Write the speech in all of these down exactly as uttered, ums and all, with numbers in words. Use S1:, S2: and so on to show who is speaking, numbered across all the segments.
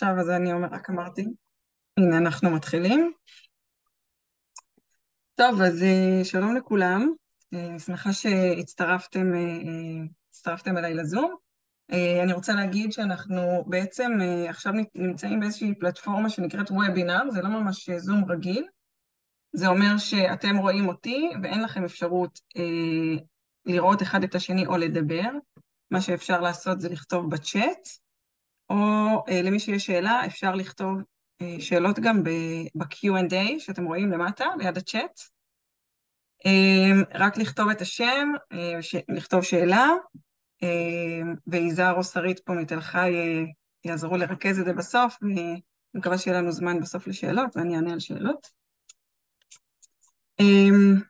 S1: עכשיו, אז אני אומר, רק אמרתי, הנה אנחנו מתחילים. טוב, אז אה, שלום לכולם, אה, אני שמחה שהצטרפתם אה, אה, הצטרפתם אליי לזום. אה, אני רוצה להגיד שאנחנו בעצם אה, עכשיו נמצאים באיזושהי פלטפורמה שנקראת וובינר, זה לא ממש אה, זום רגיל, זה אומר שאתם רואים אותי ואין לכם אפשרות אה, לראות אחד את השני או לדבר, מה שאפשר לעשות זה לכתוב בצ'אט, או אה, למי שיש שאלה, אפשר לכתוב אה, שאלות גם ב-קיו אנד איי שאתם רואים למטה, ליד הצ'אט. אה, רק לכתוב את השם, אה, ש... לכתוב שאלה, אה, ויזהר או שרית פה מתל חי אה, יעזרו לרכז את זה בסוף, ואני מקווה שיהיה לנו זמן בסוף לשאלות, ואני אענה על שאלות. אה,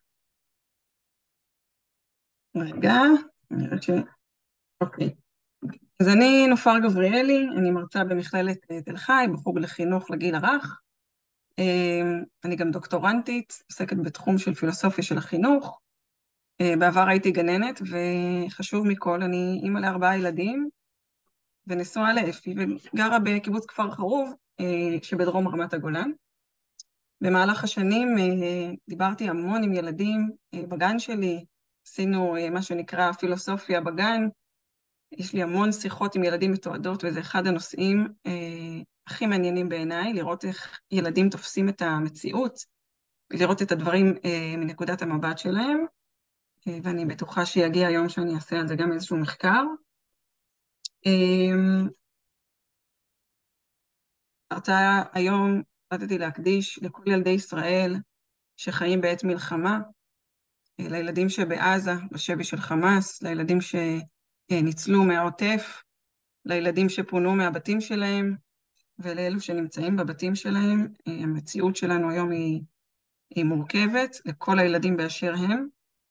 S1: רגע, אני רואה ש... אוקיי. אז אני נופר גבריאלי, אני מרצה במכללת אה, תל חי, בחוג לחינוך לגיל הרך. אני גם דוקטורנטית, עוסקת בתחום של פילוסופיה של החינוך. בעבר הייתי גננת, וחשוב מכל, אני אימא לארבעה ילדים, ונשואה לאפי, וגרה בקיבוץ כפר חרוב, שבדרום רמת הגולן. במהלך השנים דיברתי המון עם ילדים בגן שלי, עשינו מה שנקרא פילוסופיה בגן, יש לי המון שיחות עם ילדים מתועדות, וזה אחד הנושאים הכי מעניינים בעיניי, לראות איך ילדים תופסים את המציאות, לראות את הדברים אה, מנקודת המבט שלהם, אה, ואני בטוחה שיגיע היום שאני אעשה על זה גם איזשהו מחקר. אה, הרצאה היום החלטתי להקדיש לכל ילדי ישראל שחיים בעת מלחמה, אה, לילדים שבעזה, בשבי של חמאס, לילדים שניצלו מהעוטף, לילדים שפונו מהבתים שלהם, ולאלו שנמצאים בבתים שלהם. אה, המציאות שלנו היום היא, היא מורכבת, לכל הילדים באשר הם.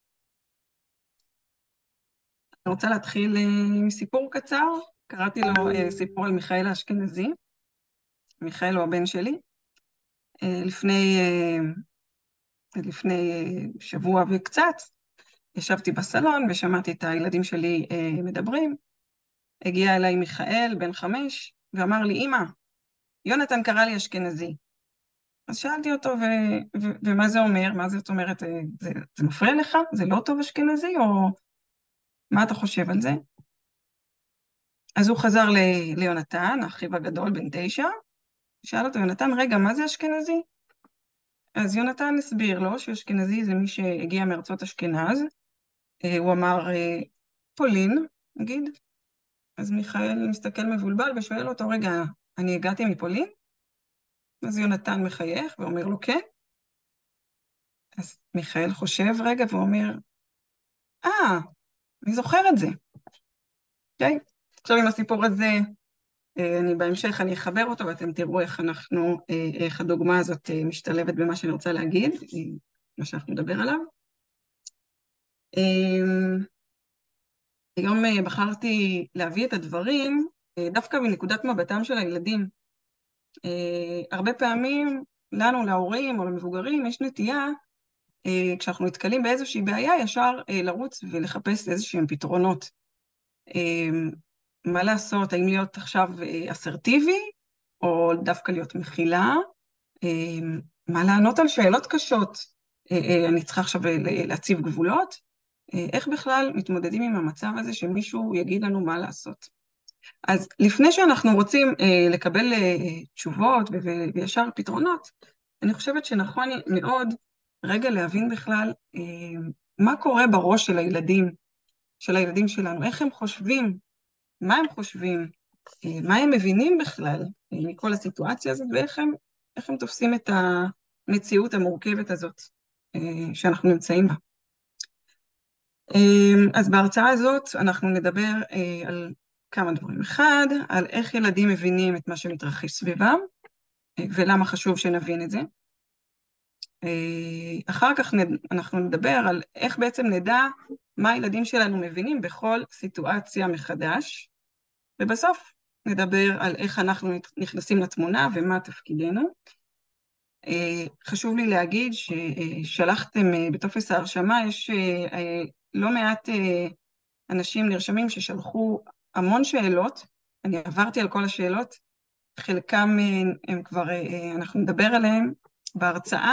S1: אני רוצה להתחיל עם סיפור קצר, קראתי לו סיפור על מיכאל האשכנזי. מיכאל הוא הבן שלי. לפני, לפני שבוע וקצת, ישבתי בסלון ושמעתי את הילדים שלי מדברים. הגיע אליי מיכאל, בן חמש, ואמר לי, אמא, יונתן קרא לי אשכנזי. אז שאלתי אותו, ו- ו- ומה זה אומר? מה זאת אומרת? זה, זה מפריע לך? זה לא טוב אשכנזי? או מה אתה חושב על זה? אז הוא חזר ל- ליונתן, אחיו הגדול, בן תשע, שאל אותו, יונתן, רגע, מה זה אשכנזי? אז יונתן הסביר לו שאשכנזי זה מי שהגיע מארצות אשכנז. אה, הוא אמר, אה, פולין, נגיד. אז מיכאל מסתכל מבולבל ושואל אותו, רגע, אני הגעתי מפולין? אז יונתן מחייך ואומר לו, כן. אז מיכאל חושב רגע ואומר, אה, אני זוכר את זה. אוקיי? עכשיו עם הסיפור הזה, אני בהמשך אני אחבר אותו, ואתם תראו איך אנחנו, איך הדוגמה הזאת משתלבת במה שאני רוצה להגיד, מה שאנחנו נדבר עליו. היום בחרתי להביא את הדברים דווקא מנקודת מבטם של הילדים. הרבה פעמים לנו, להורים או למבוגרים, יש נטייה, כשאנחנו נתקלים באיזושהי בעיה, ישר לרוץ ולחפש איזשהם פתרונות. מה לעשות, האם להיות עכשיו אסרטיבי, או דווקא להיות מכילה, מה לענות על שאלות קשות, אני צריכה עכשיו להציב גבולות, איך בכלל מתמודדים עם המצב הזה שמישהו יגיד לנו מה לעשות. אז לפני שאנחנו רוצים לקבל תשובות וישר פתרונות, אני חושבת שנכון מאוד רגע להבין בכלל מה קורה בראש של הילדים, של הילדים שלנו, איך הם חושבים, מה הם חושבים, מה הם מבינים בכלל מכל הסיטואציה הזאת, ואיך הם, איך הם תופסים את המציאות המורכבת הזאת שאנחנו נמצאים בה. אז בהרצאה הזאת אנחנו נדבר על כמה דברים. אחד, על איך ילדים מבינים את מה שמתרחש סביבם, ולמה חשוב שנבין את זה. אחר כך אנחנו נדבר על איך בעצם נדע מה הילדים שלנו מבינים בכל סיטואציה מחדש, ובסוף נדבר על איך אנחנו נכנסים לתמונה ומה תפקידנו. חשוב לי להגיד ששלחתם בטופס ההרשמה, יש לא מעט אנשים נרשמים ששלחו המון שאלות, אני עברתי על כל השאלות, חלקם הם כבר, אנחנו נדבר עליהם בהרצאה,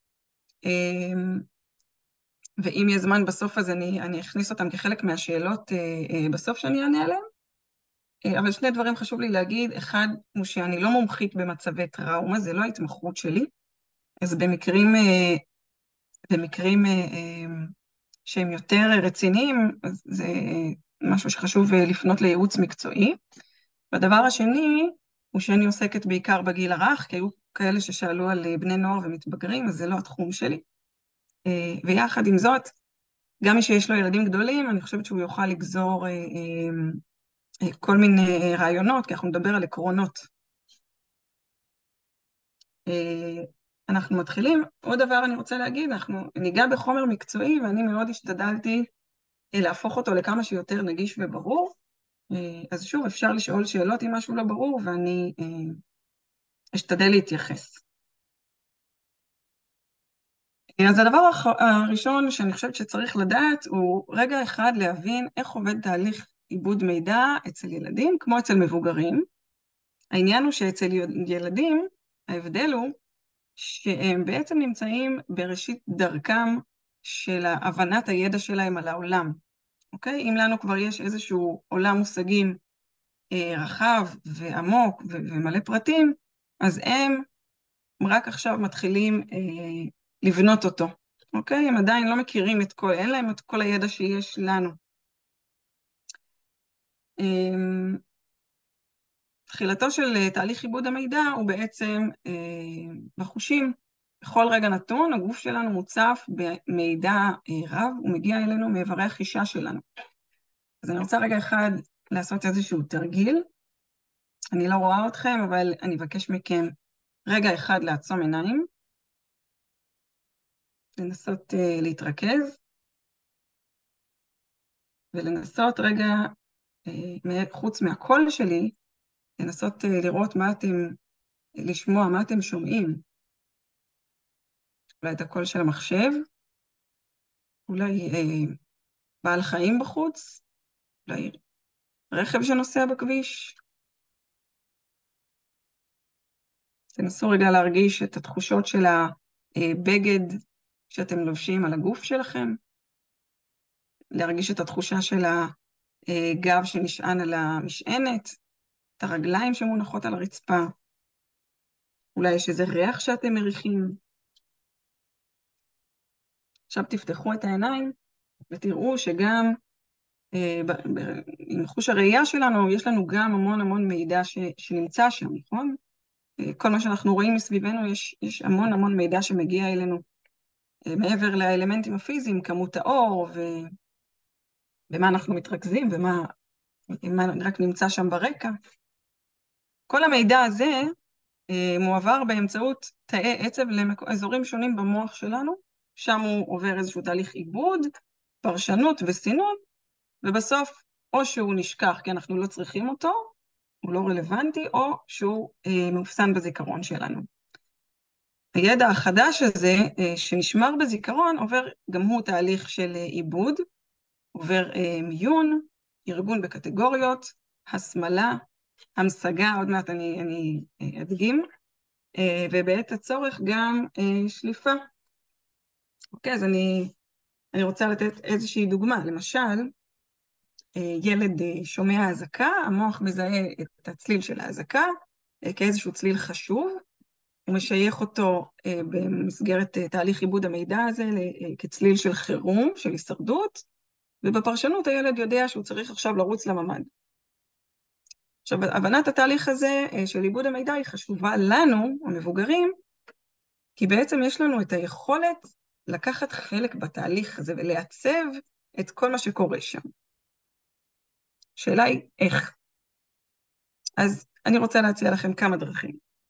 S1: ואם יהיה זמן בסוף אז אני, אני אכניס אותם כחלק מהשאלות בסוף שאני אענה עליהם. אבל שני דברים חשוב לי להגיד. אחד הוא שאני לא מומחית במצבי טראומה, זה לא ההתמחות שלי, אז במקרים, במקרים שהם יותר רציניים, אז זה משהו שחשוב לפנות לייעוץ מקצועי. והדבר השני הוא שאני עוסקת בעיקר בגיל הרך, כי היו כאלה ששאלו על בני נוער ומתבגרים, אז זה לא התחום שלי. ויחד עם זאת, גם מי שיש לו ילדים גדולים, אני חושבת שהוא יוכל לגזור כל מיני רעיונות, כי אנחנו נדבר על עקרונות. אנחנו מתחילים. עוד דבר אני רוצה להגיד, אנחנו ניגע בחומר מקצועי, ואני מאוד השתדלתי להפוך אותו לכמה שיותר נגיש וברור. אז שוב, אפשר לשאול שאלות אם משהו לא ברור, ואני אשתדל להתייחס. אז הדבר הראשון שאני חושבת שצריך לדעת, הוא רגע אחד להבין איך עובד תהליך עיבוד מידע אצל ילדים, כמו אצל מבוגרים. העניין הוא שאצל ילדים, ההבדל הוא שהם בעצם נמצאים בראשית דרכם של הבנת הידע שלהם על העולם. אוקיי? אם לנו כבר יש איזשהו עולם מושגים אה, רחב ועמוק ו- ומלא פרטים, אז הם רק עכשיו מתחילים אה, לבנות אותו. אוקיי? הם עדיין לא מכירים את כל, אין להם את כל הידע שיש לנו. אה, תחילתו של תהליך עיבוד המידע הוא בעצם אה, בחושים. בכל רגע נתון, הגוף שלנו מוצף במידע אה, רב, הוא מגיע אלינו מאיברי החישה שלנו. אז אני רוצה רגע אחד לעשות איזשהו תרגיל. אני לא רואה אתכם, אבל אני אבקש מכם רגע אחד לעצום עיניים, לנסות uh, להתרכז, ולנסות רגע, uh, חוץ מהקול שלי, לנסות uh, לראות מה אתם, לשמוע מה אתם שומעים. אולי את הקול של המחשב, אולי uh, בעל חיים בחוץ, אולי רכב שנוסע בכביש. תנסו רגע להרגיש את התחושות של הבגד שאתם לובשים על הגוף שלכם, להרגיש את התחושה של הגב שנשען על המשענת, את הרגליים שמונחות על הרצפה, אולי יש איזה ריח שאתם מריחים. עכשיו תפתחו את העיניים ותראו שגם אה, ב- ב- עם חוש הראייה שלנו יש לנו גם המון המון מידע ש, שנמצא שם, נכון? אה, כל מה שאנחנו רואים מסביבנו יש, יש המון המון מידע שמגיע אלינו אה, מעבר לאלמנטים הפיזיים, כמות האור ו, ומה אנחנו מתרכזים ומה מה רק נמצא שם ברקע. כל המידע הזה אה, מועבר באמצעות תאי עצב לאזורים שונים במוח שלנו, שם הוא עובר איזשהו תהליך עיבוד, פרשנות וסינון, ובסוף או שהוא נשכח כי אנחנו לא צריכים אותו, הוא לא רלוונטי, או שהוא אה, מאופסן בזיכרון שלנו. הידע החדש הזה אה, שנשמר בזיכרון עובר גם הוא תהליך של אה, עיבוד, עובר אה, מיון, ארגון בקטגוריות, הסמלה, המשגה, עוד מעט אני, אני אה, אדגים, אה, ובעת הצורך גם אה, שליפה. אוקיי, אז אני, אני רוצה לתת איזושהי דוגמה. למשל, ילד שומע אזעקה, המוח מזהה את הצליל של האזעקה כאיזשהו צליל חשוב, הוא משייך אותו במסגרת תהליך עיבוד המידע הזה כצליל של חירום, של הישרדות, ובפרשנות הילד יודע שהוא צריך עכשיו לרוץ לממ"ד. עכשיו, הבנת התהליך הזה של עיבוד המידע היא חשובה לנו, המבוגרים, כי בעצם יש לנו את היכולת לקחת חלק בתהליך הזה ולעצב את כל מה שקורה שם. השאלה היא איך. אז אני רוצה להציע לכם כמה דרכים.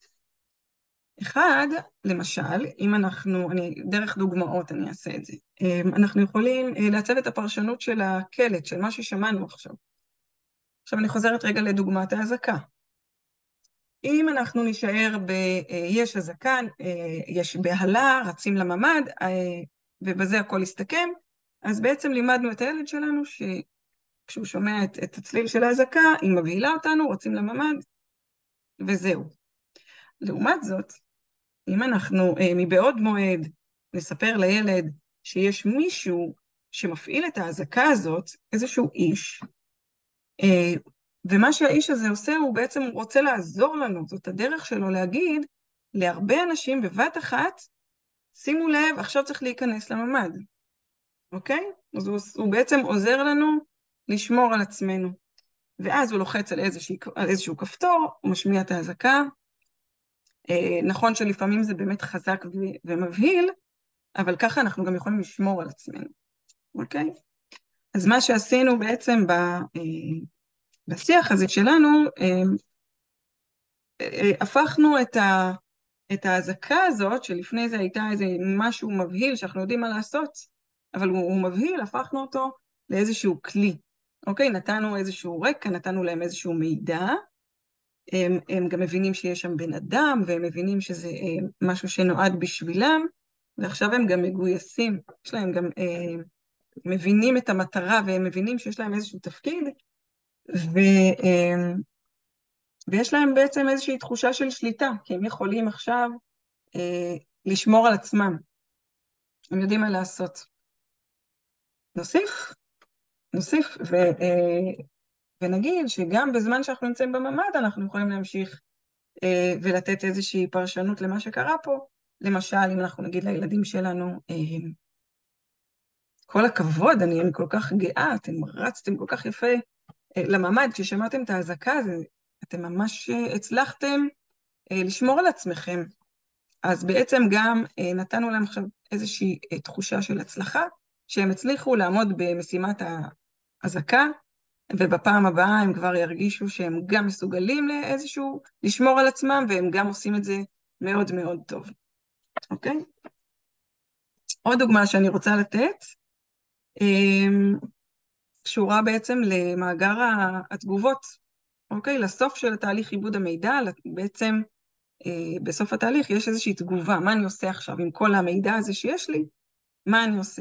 S1: אחד, למשל, אם אנחנו, אני, דרך דוגמאות אני אעשה את זה, אנחנו יכולים לעצב את הפרשנות של הקלט, של מה ששמענו עכשיו. עכשיו אני חוזרת רגע לדוגמת האזעקה. אם אנחנו נשאר ב, יש אזעקה, יש בהלה, רצים לממ"ד, ובזה הכל יסתכם, אז בעצם לימדנו את הילד שלנו שכשהוא שומע את, את הצליל של האזעקה, היא מבהילה אותנו, רצים לממ"ד, וזהו. לעומת זאת, אם אנחנו אה, מבעוד מועד נספר לילד שיש מישהו שמפעיל את ההזקה הזאת, איזשהו איש, אה, ומה שהאיש הזה עושה, הוא בעצם רוצה לעזור לנו, זאת הדרך שלו להגיד להרבה אנשים בבת אחת, שימו לב, עכשיו צריך להיכנס לממד, אוקיי? אז הוא, הוא בעצם עוזר לנו לשמור על עצמנו. ואז הוא לוחץ על, איזושהי, על איזשהו כפתור, הוא משמיע את ההזקה. אה, נכון שלפעמים זה באמת חזק ו- ומבהיל, אבל ככה אנחנו גם יכולים לשמור על עצמנו, אוקיי? אז מה שעשינו בעצם ב, אה, בשיח הזה שלנו, אה, אה, הפכנו את ה... את ההזקה הזאת, שלפני זה הייתה איזה משהו מבהיל שאנחנו יודעים מה לעשות, אבל הוא, הוא מבהיל, הפכנו אותו לאיזשהו כלי. אוקיי? נתנו איזשהו רקע, נתנו להם איזשהו מידע, הם, הם גם מבינים שיש שם בן אדם, והם מבינים שזה אה, משהו שנועד בשבילם, ועכשיו הם גם מגויסים, יש להם גם, אה, מבינים את המטרה, והם מבינים שיש להם איזשהו תפקיד, ו, אה, ויש להם בעצם איזושהי תחושה של שליטה, כי הם יכולים עכשיו אה, לשמור על עצמם. הם יודעים מה לעשות. נוסיף, נוסיף, ו, אה, ונגיד שגם בזמן שאנחנו נמצאים בממד, אנחנו יכולים להמשיך אה, ולתת איזושהי פרשנות למה שקרה פה. למשל, אם אנחנו נגיד לילדים שלנו, אה, כל הכבוד, אני, אני כל כך גאה, אתם רצתם כל כך יפה אה, לממד, כששמעתם את ההזקה, זה, אתם ממש אה, הצלחתם אה, לשמור על עצמכם. אז בעצם גם אה, נתנו להם עכשיו איזושהי אה, תחושה של הצלחה, שהם הצליחו לעמוד במשימת ההזקה, ובפעם הבאה הם כבר ירגישו שהם גם מסוגלים לאיזשהו, לשמור על עצמם, והם גם עושים את זה מאוד מאוד טוב. אוקיי? עוד דוגמה שאני רוצה לתת, אה, קשורה בעצם למאגר התגובות, אוקיי? לסוף של תהליך עיבוד המידע, בעצם אה, בסוף התהליך יש איזושהי תגובה, מה אני עושה עכשיו עם כל המידע הזה שיש לי, מה אני עושה.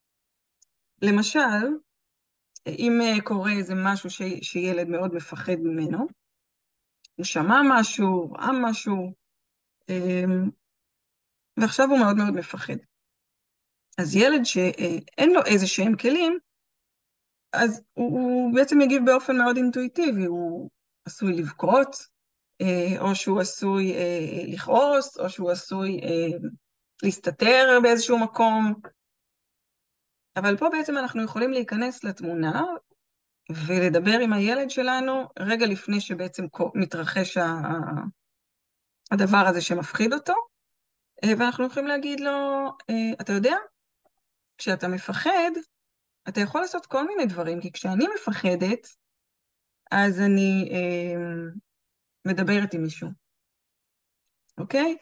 S1: למשל, אם אה, קורה איזה משהו ש... שילד מאוד מפחד ממנו, הוא שמע משהו, ראה משהו, אה, ועכשיו הוא מאוד מאוד מפחד. אז ילד שאין לו איזה שהם כלים, אז הוא, הוא בעצם יגיב באופן מאוד אינטואיטיבי, הוא עשוי לבכות, אה, או שהוא עשוי אה, לכעוס, או שהוא עשוי אה, להסתתר באיזשהו מקום, אבל פה בעצם אנחנו יכולים להיכנס לתמונה ולדבר עם הילד שלנו רגע לפני שבעצם מתרחש הדבר הזה שמפחיד אותו, ואנחנו יכולים להגיד לו, אתה יודע, כשאתה מפחד, אתה יכול לעשות כל מיני דברים, כי כשאני מפחדת, אז אני מדברת עם מישהו, אוקיי?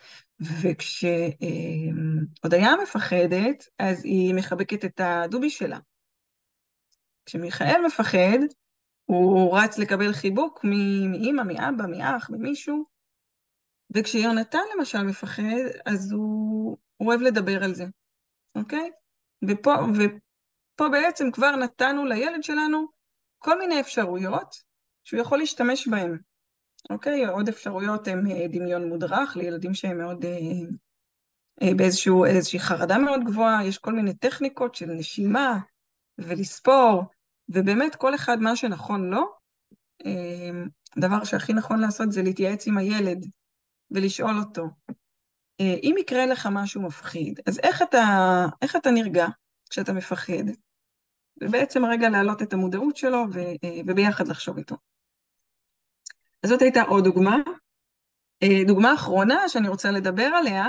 S1: וכשהודיה מפחדת, אז היא מחבקת את הדובי שלה. כשמיכאל מפחד, הוא רץ לקבל חיבוק מאמא, מאבא, מאח, ממישהו, וכשיונתן למשל מפחד, אז הוא, הוא אוהב לדבר על זה, אוקיי? ופה, ופה בעצם כבר נתנו לילד שלנו כל מיני אפשרויות שהוא יכול להשתמש בהן, אוקיי? עוד אפשרויות הן דמיון מודרך לילדים שהם מאוד, אה, אה, באיזשהו, איזושהי חרדה מאוד גבוהה, יש כל מיני טכניקות של נשימה ולספור, ובאמת כל אחד מה שנכון לו, הדבר שהכי נכון לעשות זה להתייעץ עם הילד ולשאול אותו, אם יקרה לך משהו מפחיד, אז איך אתה, איך אתה נרגע כשאתה מפחד? ובעצם רגע להעלות את המודעות שלו וביחד לחשוב איתו. אז זאת הייתה עוד דוגמה. דוגמה אחרונה שאני רוצה לדבר עליה,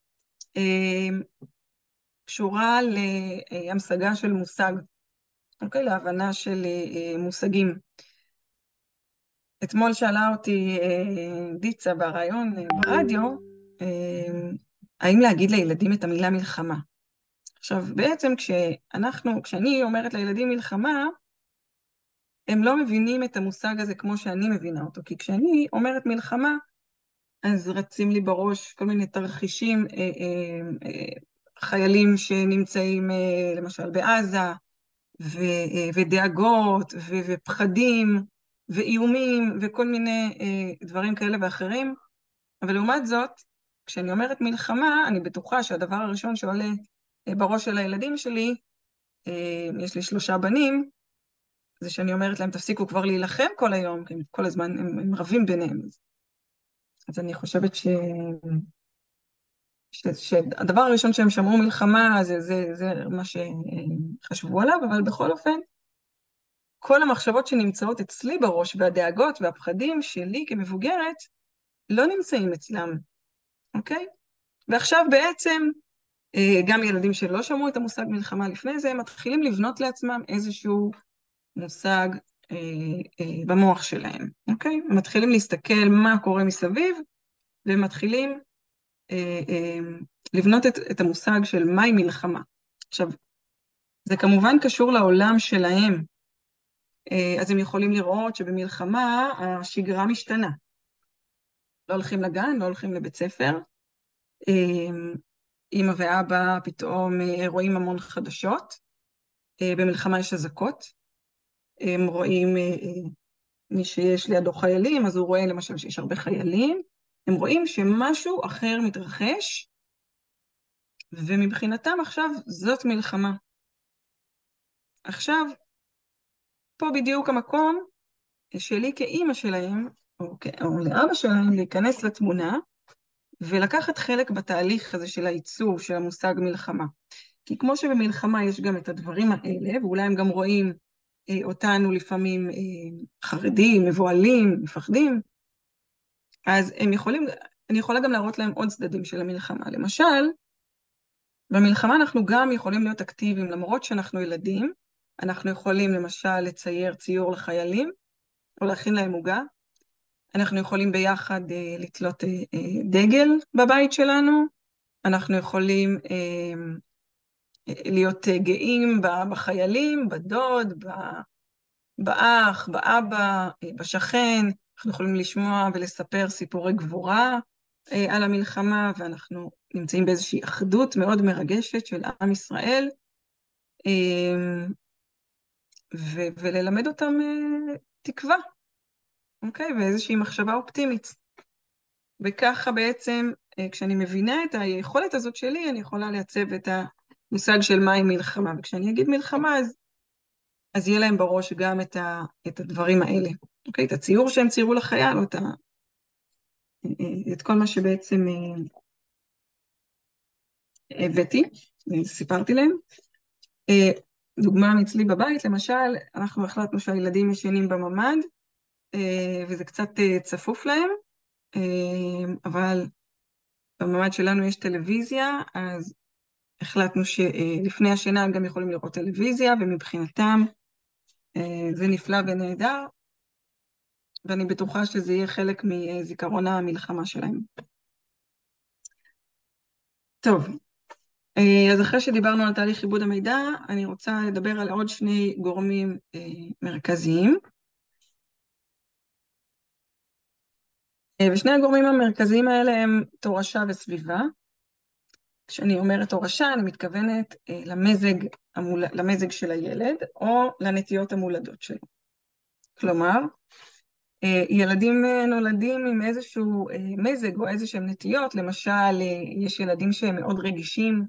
S1: קשורה להמשגה של מושג, אוקיי? להבנה של מושגים. אתמול שאלה אותי דיצה ברעיון ברדיו, האם להגיד לילדים את המילה מלחמה. עכשיו, בעצם כשאנחנו, כשאני אומרת לילדים מלחמה, הם לא מבינים את המושג הזה כמו שאני מבינה אותו, כי כשאני אומרת מלחמה, אז רצים לי בראש כל מיני תרחישים, אה, אה, אה, חיילים שנמצאים אה, למשל בעזה, ו, אה, ודאגות ו, ופחדים, ואיומים וכל מיני אה, דברים כאלה ואחרים, אבל לעומת זאת, כשאני אומרת מלחמה, אני בטוחה שהדבר הראשון שעולה אה, בראש של הילדים שלי, אה, יש לי שלושה בנים, זה שאני אומרת להם, תפסיקו כבר להילחם כל היום, כי הם כל הזמן הם, הם רבים ביניהם. אז, אז אני חושבת ש... ש... שהדבר הראשון שהם שמעו מלחמה, זה, זה, זה מה שחשבו עליו, אבל בכל אופן, כל המחשבות שנמצאות אצלי בראש, והדאגות והפחדים שלי כמבוגרת, לא נמצאים אצלם, אוקיי? ועכשיו בעצם, אה, גם ילדים שלא שמעו את המושג מלחמה לפני זה, הם מתחילים לבנות לעצמם איזשהו מושג אה, אה, במוח שלהם, אוקיי? הם מתחילים להסתכל מה קורה מסביב, והם מתחילים אה, אה, לבנות את, את המושג של מהי מלחמה. עכשיו, זה כמובן קשור לעולם שלהם, אה, אז הם יכולים לראות שבמלחמה השגרה משתנה. לא הולכים לגן, לא הולכים לבית ספר, אה, אמא ואבא פתאום אה, רואים המון חדשות, אה, במלחמה יש אזעקות, הם רואים, אה, אה, מי שיש לידו חיילים, אז הוא רואה למשל שיש הרבה חיילים, הם רואים שמשהו אחר מתרחש, ומבחינתם עכשיו זאת מלחמה. עכשיו, פה בדיוק המקום שלי כאימא שלהם, או, או לאבא שלהם, להיכנס לתמונה, ולקחת חלק בתהליך הזה של העיצוב של המושג מלחמה. כי כמו שבמלחמה יש גם את הדברים האלה, ואולי הם גם רואים אה, אותנו לפעמים אה, חרדים, מבועלים, מפחדים, אז הם יכולים, אני יכולה גם להראות להם עוד צדדים של המלחמה. למשל, במלחמה אנחנו גם יכולים להיות אקטיביים, למרות שאנחנו ילדים, אנחנו יכולים למשל לצייר ציור לחיילים, או להכין להם עוגה, אנחנו יכולים ביחד אה, לתלות אה, אה, דגל בבית שלנו, אנחנו יכולים אה, להיות אה, גאים בחיילים, בדוד, באח, באבא, אה, בשכן, אנחנו יכולים לשמוע ולספר סיפורי גבורה אה, על המלחמה, ואנחנו נמצאים באיזושהי אחדות מאוד מרגשת של עם ישראל, אה, ו- וללמד אותם אה, תקווה, אוקיי? ואיזושהי מחשבה אופטימית. וככה בעצם, אה, כשאני מבינה את היכולת הזאת שלי, אני יכולה לייצב את המושג של מהי מלחמה. וכשאני אגיד מלחמה, אז, אז יהיה להם בראש גם את, ה, את הדברים האלה. אוקיי? את הציור שהם ציירו לחייל, או את, ה, את כל מה שבעצם אה, הבאתי, סיפרתי להם. אה, דוגמה מאצלי בבית, למשל, אנחנו החלטנו שהילדים ישנים בממ"ד, אה, וזה קצת אה, צפוף להם, אה, אבל בממ"ד שלנו יש טלוויזיה, אז החלטנו שלפני השינה הם גם יכולים לראות טלוויזיה, ומבחינתם אה, זה נפלא ונהדר, ואני בטוחה שזה יהיה חלק מזיכרון המלחמה שלהם. טוב, אז אחרי שדיברנו על תהליך עיבוד המידע, אני רוצה לדבר על עוד שני גורמים אה, מרכזיים. אה, ושני הגורמים המרכזיים האלה הם תורשה וסביבה. כשאני אומרת תורשה, אני מתכוונת אה, למזג, המול... למזג של הילד, או לנטיות המולדות שלו. כלומר, אה, ילדים אה, נולדים עם איזשהו אה, מזג או איזשהם נטיות, למשל, אה, יש ילדים שהם מאוד רגישים,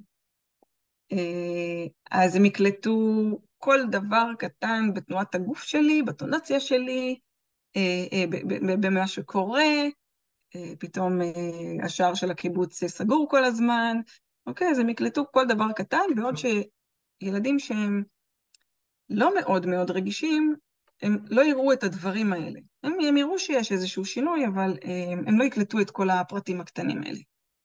S1: אז הם יקלטו כל דבר קטן בתנועת הגוף שלי, בטונציה שלי, במה שקורה, פתאום השער של הקיבוץ סגור כל הזמן, אוקיי, אז הם יקלטו כל דבר קטן, בעוד שילדים שהם לא מאוד מאוד רגישים, הם לא יראו את הדברים האלה. הם, הם יראו שיש איזשהו שינוי, אבל הם, הם לא יקלטו את כל הפרטים הקטנים האלה.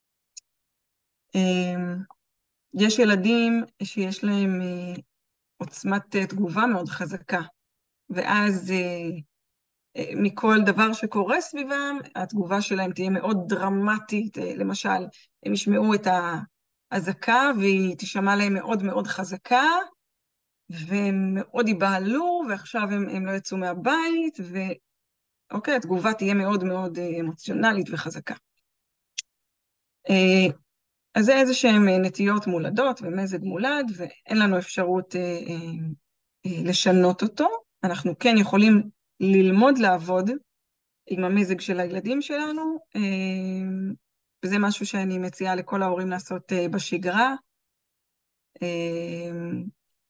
S1: יש ילדים שיש להם עוצמת תגובה מאוד חזקה, ואז מכל דבר שקורה סביבם, התגובה שלהם תהיה מאוד דרמטית. למשל, הם ישמעו את האזעקה והיא תשמע להם מאוד מאוד חזקה, והם מאוד ייבהלו, ועכשיו הם, הם לא יצאו מהבית, ואוקיי, התגובה תהיה מאוד מאוד אמוציונלית וחזקה. אז זה איזה שהן נטיות מולדות ומזג מולד, ואין לנו אפשרות אה, אה, אה, לשנות אותו. אנחנו כן יכולים ללמוד לעבוד עם המזג של הילדים שלנו, אה, וזה משהו שאני מציעה לכל ההורים לעשות אה, בשגרה. אה,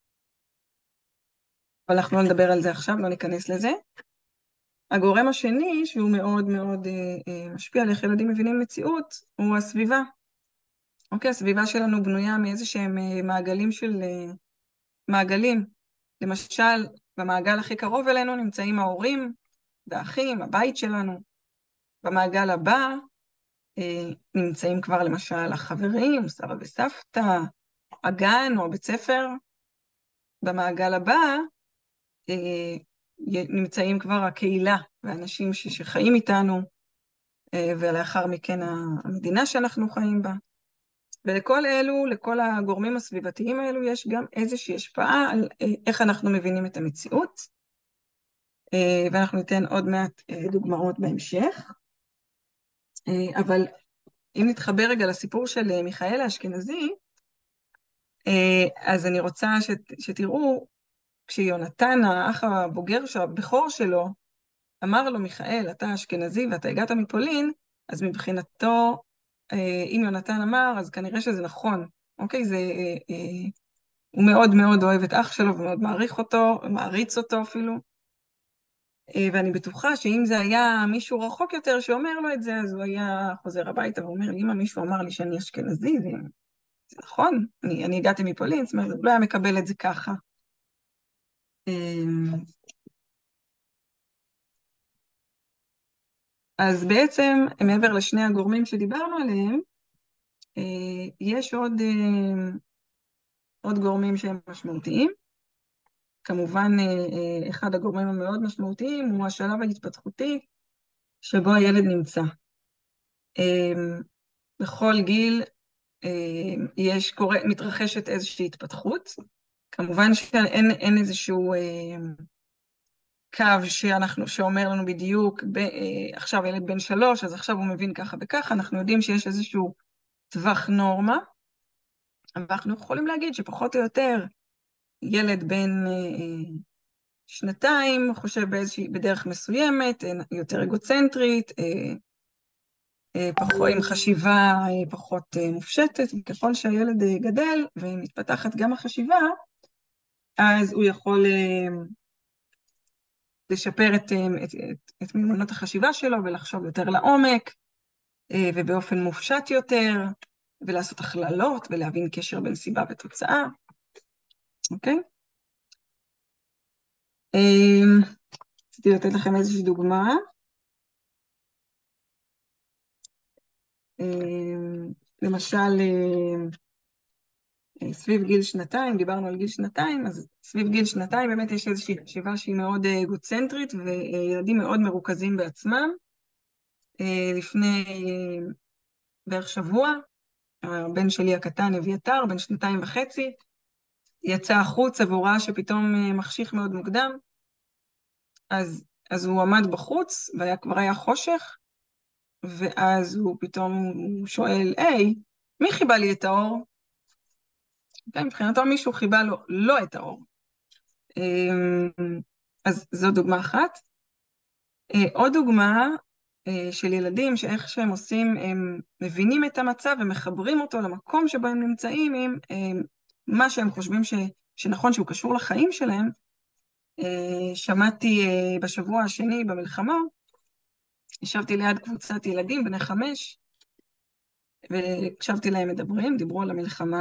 S1: אבל אנחנו לא נדבר על זה עכשיו, לא ניכנס לזה. הגורם השני, שהוא מאוד מאוד אה, אה, משפיע על איך ילדים מבינים מציאות, הוא הסביבה. אוקיי, הסביבה שלנו בנויה מאיזה שהם אה, מעגלים של אה, מעגלים. למשל, במעגל הכי קרוב אלינו נמצאים ההורים והאחים, הבית שלנו. במעגל הבא אה, נמצאים כבר למשל החברים, סבא וסבתא, הגן או בית ספר. במעגל הבא אה, נמצאים כבר הקהילה והאנשים ש- שחיים איתנו, אה, ולאחר מכן המדינה שאנחנו חיים בה. ולכל אלו, לכל הגורמים הסביבתיים האלו, יש גם איזושהי השפעה על אה, איך אנחנו מבינים את המציאות, אה, ואנחנו ניתן עוד מעט אה, דוגמאות בהמשך. אה, אבל אם נתחבר רגע לסיפור של אה, מיכאל האשכנזי, אה, אז אני רוצה שת, שתראו, כשיונתן, האח הבוגר, הבכור שלו, אמר לו, מיכאל, אתה אשכנזי ואתה הגעת מפולין, אז מבחינתו, אה, אם יונתן אמר, אז כנראה שזה נכון. אוקיי? זה, אה, אה, הוא מאוד מאוד אוהב את אח שלו ומאוד מעריך אותו, מעריץ אותו אפילו. אה, ואני בטוחה שאם זה היה מישהו רחוק יותר שאומר לו את זה, אז הוא היה חוזר הביתה ואומר לי, אמא, מישהו אמר לי שאני אשכנזי, זה, זה נכון, אני, אני הגעתי מפולין, זאת אומרת, הוא לא היה מקבל את זה ככה. אה, אז בעצם, מעבר לשני הגורמים שדיברנו עליהם, אה, יש עוד, אה, עוד גורמים שהם משמעותיים. כמובן, אה, אה, אחד הגורמים המאוד משמעותיים הוא השלב ההתפתחותי שבו הילד נמצא. אה, בכל גיל אה, יש, קורה, מתרחשת איזושהי התפתחות. כמובן שאין אין איזשהו אה, קו שאנחנו, שאומר לנו בדיוק, ב, אה, עכשיו ילד בן שלוש, אז עכשיו הוא מבין ככה וככה, אנחנו יודעים שיש איזשהו טווח נורמה, אבל אנחנו יכולים להגיד שפחות או יותר ילד בן אה, שנתיים חושב באיזושהי, בדרך מסוימת, אה, יותר אגוצנטרית, אה, אה, פחות, עם חשיבה אה, פחות אה, מופשטת, וככל שהילד אה, גדל ומתפתחת גם החשיבה, אז הוא יכול אה, לשפר את, אה, את, את, את מיומנות החשיבה שלו ולחשוב יותר לעומק, אה, ובאופן מופשט יותר, ולעשות הכללות ולהבין קשר בין סיבה ותוצאה, אוקיי? אה, רציתי לתת לכם איזושהי דוגמה. אה, למשל, אה, סביב גיל שנתיים, דיברנו על גיל שנתיים, אז סביב גיל שנתיים באמת יש איזושהי חשיבה שהיא מאוד אגוצנטרית, וילדים מאוד מרוכזים בעצמם. לפני בערך שבוע, הבן שלי הקטן, אביתר, בן שנתיים וחצי, יצא החוצה והוא ראה שפתאום מחשיך מאוד מוקדם, אז, אז הוא עמד בחוץ, וכבר היה חושך, ואז הוא פתאום שואל, היי, מי חיבה לי את האור? מבחינתו מישהו חיבה לו לא את האור. אז זו דוגמה אחת. עוד דוגמה של ילדים שאיך שהם עושים, הם מבינים את המצב ומחברים אותו למקום שבו הם נמצאים עם מה שהם חושבים ש, שנכון שהוא קשור לחיים שלהם. שמעתי בשבוע השני במלחמה, ישבתי ליד קבוצת ילדים בני חמש, והקשבתי להם מדברים, דיברו על המלחמה,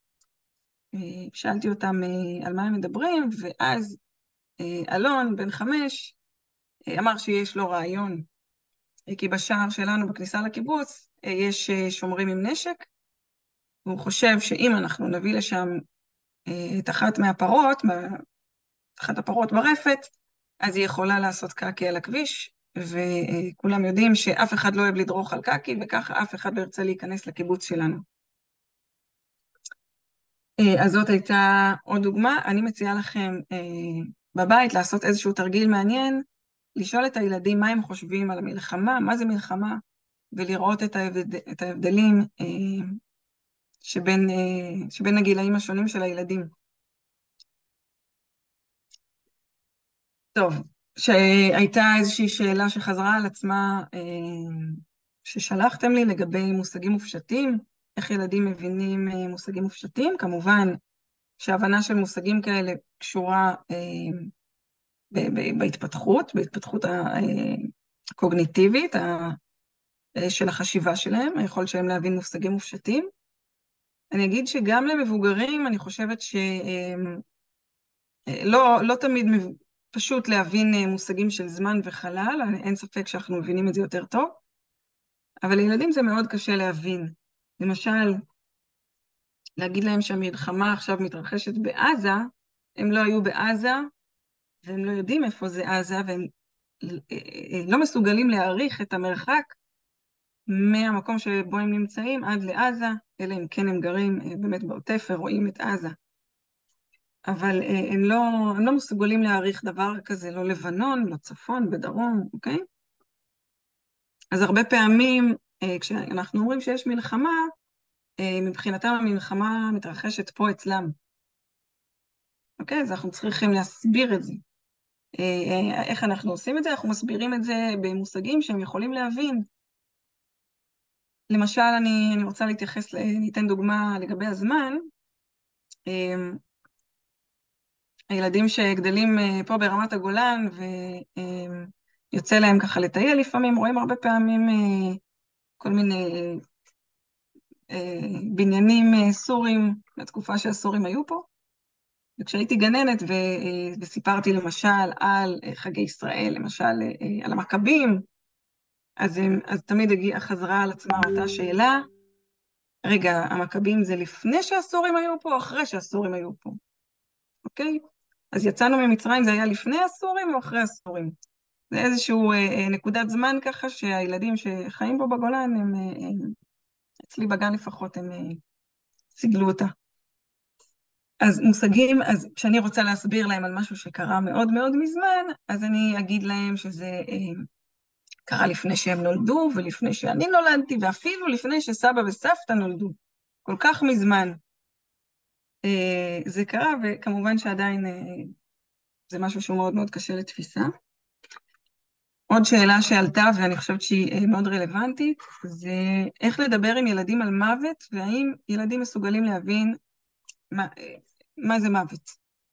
S1: שאלתי אותם על מה הם מדברים, ואז אלון, בן חמש, אמר שיש לו רעיון, כי בשער שלנו בכניסה לקיבוץ יש שומרים עם נשק, והוא חושב שאם אנחנו נביא לשם את אחת מהפרות, אחת הפרות ברפת, אז היא יכולה לעשות קקי על הכביש, וכולם יודעים שאף אחד לא אוהב לדרוך על קקי, וככה אף אחד לא ירצה להיכנס לקיבוץ שלנו. אז זאת הייתה עוד דוגמה. אני מציעה לכם בבית לעשות איזשהו תרגיל מעניין, לשאול את הילדים מה הם חושבים על המלחמה, מה זה מלחמה, ולראות את, ההבד... את ההבדלים אה, שבין, אה, שבין הגילאים השונים של הילדים. טוב, שהייתה איזושהי שאלה שחזרה על עצמה, ששלחתם לי לגבי מושגים מופשטים, איך ילדים מבינים מושגים מופשטים. כמובן שההבנה של מושגים כאלה קשורה בהתפתחות, בהתפתחות הקוגניטיבית של החשיבה שלהם, היכולת שלהם להבין מושגים מופשטים. אני אגיד שגם למבוגרים, אני חושבת שלא לא תמיד פשוט להבין מושגים של זמן וחלל, אין ספק שאנחנו מבינים את זה יותר טוב, אבל לילדים זה מאוד קשה להבין. למשל, להגיד להם שהמלחמה עכשיו מתרחשת בעזה, הם לא היו בעזה, והם לא יודעים איפה זה עזה, והם לא מסוגלים להעריך את המרחק מהמקום שבו הם נמצאים עד לעזה, אלא אם כן הם גרים באמת בעוטף ורואים את עזה. אבל הם לא, הם לא מסוגלים להעריך דבר כזה, לא לבנון, לא צפון, בדרום, אוקיי? אז הרבה פעמים, כשאנחנו אומרים שיש מלחמה, מבחינתם המלחמה מתרחשת פה אצלם. אוקיי? אז אנחנו צריכים להסביר את זה. איך אנחנו עושים את זה? אנחנו מסבירים את זה במושגים שהם יכולים להבין. למשל, אני, אני רוצה להתייחס, ניתן דוגמה לגבי הזמן. הילדים שגדלים פה ברמת הגולן ויוצא להם ככה לטייל לפעמים, רואים הרבה פעמים כל מיני בניינים סורים, בתקופה שהסורים היו פה. וכשהייתי גננת ו- וסיפרתי למשל על חגי ישראל, למשל על המכבים, אז, אז תמיד הגיעה חזרה על עצמה אותה שאלה, רגע, המכבים זה לפני שהסורים היו פה או אחרי שהסורים היו פה? אוקיי? אז יצאנו ממצרים, זה היה לפני הסורים או אחרי הסורים? זה איזשהו אה, נקודת זמן ככה שהילדים שחיים פה בגולן, הם, הם, אצלי בגן לפחות, הם אה, סיגלו אותה. אז מושגים, אז כשאני רוצה להסביר להם על משהו שקרה מאוד מאוד מזמן, אז אני אגיד להם שזה אה, קרה לפני שהם נולדו, ולפני שאני נולדתי, ואפילו לפני שסבא וסבתא נולדו. כל כך מזמן אה, זה קרה, וכמובן שעדיין אה, זה משהו שהוא מאוד מאוד קשה לתפיסה. עוד שאלה שעלתה, ואני חושבת שהיא אה, מאוד רלוונטית, זה איך לדבר עם ילדים על מוות, והאם ילדים מסוגלים להבין מה... אה, מה זה מוות?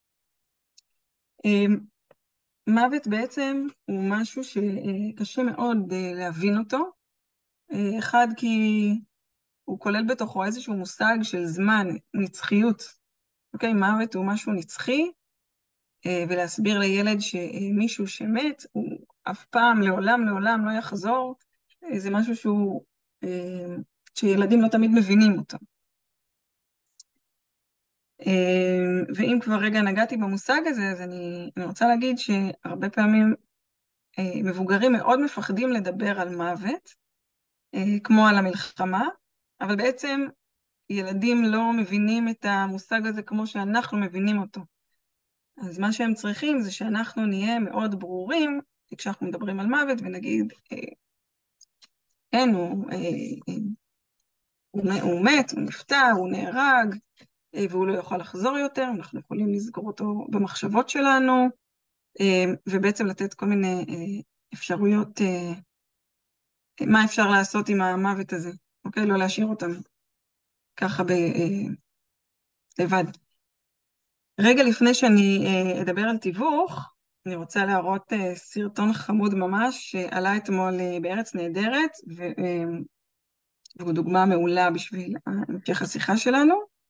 S1: מוות בעצם הוא משהו שקשה מאוד להבין אותו. אחד, כי הוא כולל בתוכו איזשהו מושג של זמן, נצחיות. אוקיי, מוות הוא משהו נצחי, ולהסביר לילד שמישהו שמת, הוא אף פעם, לעולם, לעולם לא יחזור, זה משהו שהוא, שילדים לא תמיד מבינים אותו. ואם כבר רגע נגעתי במושג הזה, אז אני, אני רוצה להגיד שהרבה פעמים מבוגרים מאוד מפחדים לדבר על מוות, כמו על המלחמה, אבל בעצם ילדים לא מבינים את המושג הזה כמו שאנחנו מבינים אותו. אז מה שהם צריכים זה שאנחנו נהיה מאוד ברורים, כשאנחנו מדברים על מוות ונגיד, כן, הוא, הוא, הוא מת, הוא נפטר, הוא נהרג, והוא לא יכול לחזור יותר, אנחנו יכולים לסגור אותו במחשבות שלנו, ובעצם לתת כל מיני אפשרויות, מה אפשר לעשות עם המוות הזה, אוקיי? לא להשאיר אותם ככה ב... לבד. רגע לפני שאני אדבר על תיווך, אני רוצה להראות סרטון חמוד ממש, שעלה אתמול בארץ נהדרת, והוא דוגמה מעולה בשביל המשך השיחה שלנו.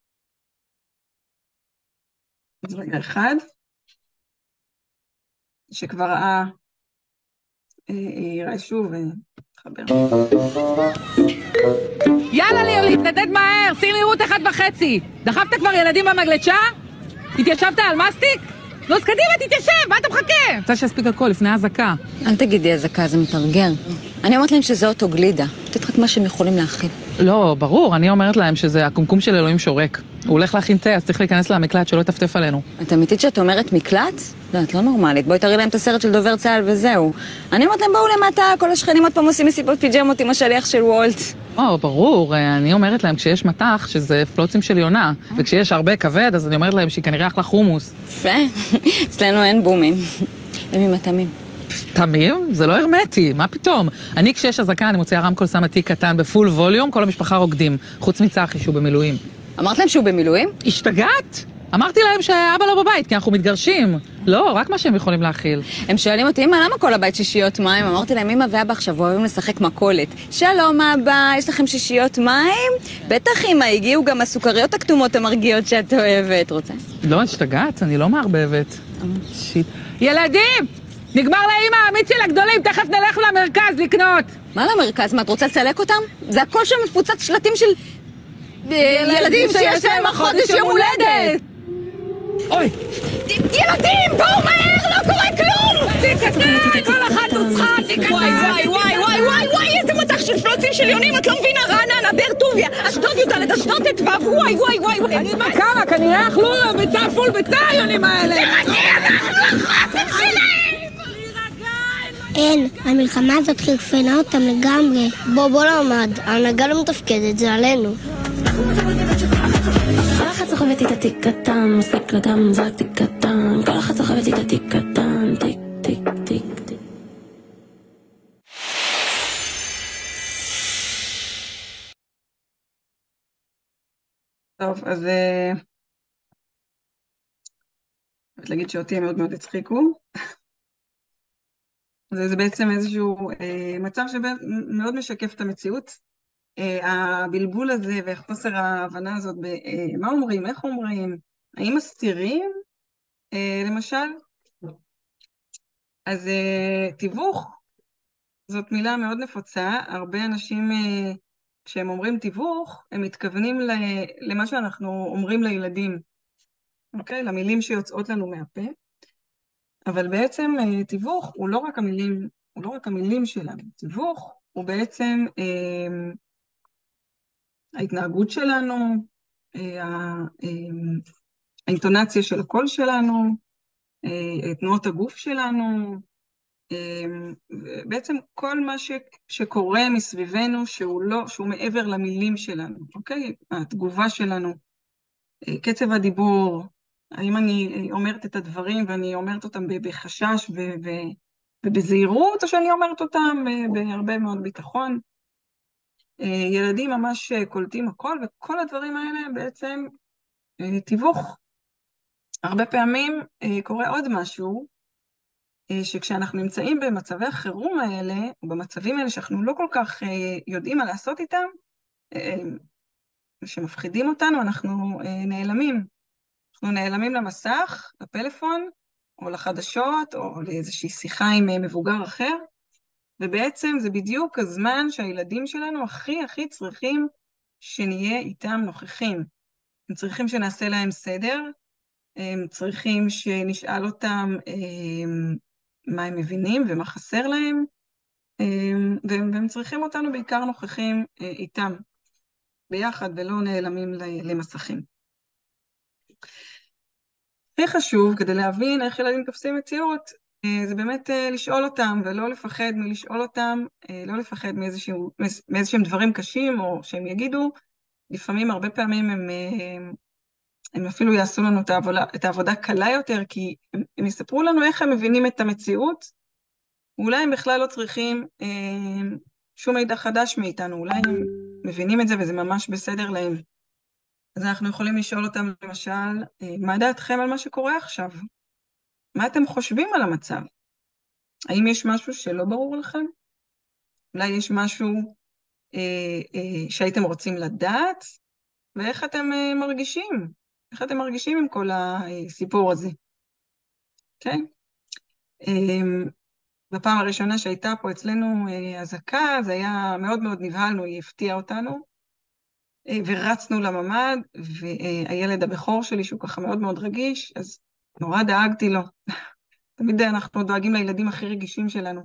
S1: אז רגע אחד, שכבר ראה, יראה שוב ותחבר.
S2: יאללה ליאולית, נדד מהר, שים מהירות אחד וחצי. דחפת כבר ילדים במגלצ'ה? התיישבת על מסטיק? לא, אז קדימה, תתיישב, מה אתה מחכה? רוצה שיספיק הכל לפני הזקה.
S3: אל תגידי הזקה, זה מתרגר. אני אומרת להם שזה אוטו גלידה. תתחיל את מה שהם יכולים להכין.
S2: לא, ברור, אני אומרת להם שזה הקומקום של אלוהים שורק. הוא הולך להכין תה, אז צריך להיכנס למקלט שלא יטפטף עלינו.
S3: את אמיתית שאת אומרת מקלט? לא, את לא נורמלית. בואי תראי להם את הסרט של דובר צהל וזהו. אני אומרת להם, בואו למטה, כל השכנים עוד פעם עושים מסיבות פיג'מות עם השליח של וולט.
S2: או, ברור, אני אומרת להם כשיש מתח שזה פלוצים של יונה, וכשיש הרבה כבד, אז אני אומרת להם שהיא כנראה אחלה חומוס.
S3: יפה, אצלנו אין בומים. הם עם התמים.
S2: תמים? זה לא הרמטי, מה פתאום? אני כשיש אזעקה, אני מוציאה רמקול, שמה תיק קטן בפול ווליום, כל המשפחה רוקדים, חוץ מצחי שהוא במילואים.
S3: אמרת להם שהוא במילואים?
S2: השתגעת? אמרתי להם שאבא לא בבית, כי אנחנו מתגרשים. לא, רק מה שהם יכולים להכיל.
S3: הם שואלים אותי, אמא, למה כל הבית שישיות מים? אמרתי להם, אמא ואבא עכשיו אוהבים לשחק מכולת. שלום אבא, יש לכם שישיות מים? בטח אמא, הגיעו גם הסוכריות הכתומות המרגיעות שאת אוהבת. רוצה?
S2: לא, השתגעת, אני לא מערבבת. שיט. ילדים! נגמר לאמא האמיץ של הגדולים, תכף נלך למרכז לקנות.
S3: מה למרכז? מה, את רוצה לצלק אותם? זה הכל שם מפוצץ שלטים של... ילדים שיש להם החודש יום הולדת!
S2: אוי!
S3: ילדים, בואו מהר, לא קורה כלום!
S2: תקטן, כל אחת הוצחה, תקטן!
S3: וואי וואי וואי וואי וואי וואי, איזה מטח של פלוצים של יונים, את לא מבינה, רעננה, באר טוביה, אשדוד י"ד, אשדוד ט"ו, וואי וואי וואי וואי.
S2: אני כמה, כנראה אכלו ביצה פול ביצה היונים האלה!
S3: תרגי, אנחנו החופש שלהם!
S4: אין, המלחמה הזאת חרפנה אותם לגמרי. בוא בוא למד, ההנהגה לא מתפקדת, זה עלינו.
S5: כל אחת סוחבת איתה תיק קטן, מספיק לה גם זה תיק קטן. כל אחת סוחבת איתה תיק קטן, תיק תיק תיק תיק.
S1: טוב, אז אה, אני רוצה להגיד שאותי הם מאוד מאוד הצחיקו. זה, זה בעצם איזשהו אה, מצב שמאוד משקף את המציאות. אה, הבלבול הזה וחוסר ההבנה הזאת במה אומרים, איך אומרים, האם מסתירים, אה, למשל. אז אה, תיווך, זאת מילה מאוד נפוצה. הרבה אנשים, אה, כשהם אומרים תיווך, הם מתכוונים ל, למה שאנחנו אומרים לילדים, אוקיי? למילים שיוצאות לנו מהפה. אבל בעצם אה, תיווך הוא לא רק המילים, הוא לא רק המילים שלנו. תיווך הוא בעצם אה, ההתנהגות שלנו, אה, אה, האינטונציה של הקול שלנו, אה, תנועות הגוף שלנו, אה, בעצם כל מה ש, שקורה מסביבנו שהוא לא, שהוא מעבר למילים שלנו, אוקיי? התגובה שלנו, אה, קצב הדיבור, האם אני אומרת את הדברים ואני אומרת אותם בחשש ו- ו- ובזהירות, או שאני אומרת אותם בהרבה מאוד ביטחון. ילדים ממש קולטים הכל, וכל הדברים האלה הם בעצם תיווך. הרבה פעמים קורה עוד משהו, שכשאנחנו נמצאים במצבי החירום האלה, או במצבים האלה שאנחנו לא כל כך יודעים מה לעשות איתם, שמפחידים אותנו, אנחנו נעלמים. אנחנו נעלמים למסך, לפלאפון, או לחדשות, או לאיזושהי שיחה עם מבוגר אחר, ובעצם זה בדיוק הזמן שהילדים שלנו הכי הכי צריכים שנהיה איתם נוכחים. הם צריכים שנעשה להם סדר, הם צריכים שנשאל אותם מה הם מבינים ומה חסר להם, והם צריכים אותנו בעיקר נוכחים איתם, ביחד ולא נעלמים למסכים. הכי חשוב, כדי להבין איך ילדים תופסים מציאות, זה באמת לשאול אותם, ולא לפחד מלשאול אותם, לא לפחד מאיזשהו, מאיזשהם דברים קשים, או שהם יגידו. לפעמים, הרבה פעמים, הם, הם אפילו יעשו לנו את העבודה, את העבודה קלה יותר, כי הם, הם יספרו לנו איך הם מבינים את המציאות, ואולי הם בכלל לא צריכים שום מידע חדש מאיתנו, אולי הם מבינים את זה, וזה ממש בסדר להם. אז אנחנו יכולים לשאול אותם, למשל, מה דעתכם על מה שקורה עכשיו? מה אתם חושבים על המצב? האם יש משהו שלא ברור לכם? אולי יש משהו אה, אה, שהייתם רוצים לדעת? ואיך אתם אה, מרגישים? איך אתם מרגישים עם כל הסיפור הזה? כן? אה, בפעם הראשונה שהייתה פה אצלנו אה, אזעקה, זה היה מאוד מאוד נבהלנו, היא הפתיעה אותנו. ורצנו לממ"ד, והילד הבכור שלי, שהוא ככה מאוד מאוד רגיש, אז נורא דאגתי לו. תמיד אנחנו דואגים לילדים הכי רגישים שלנו.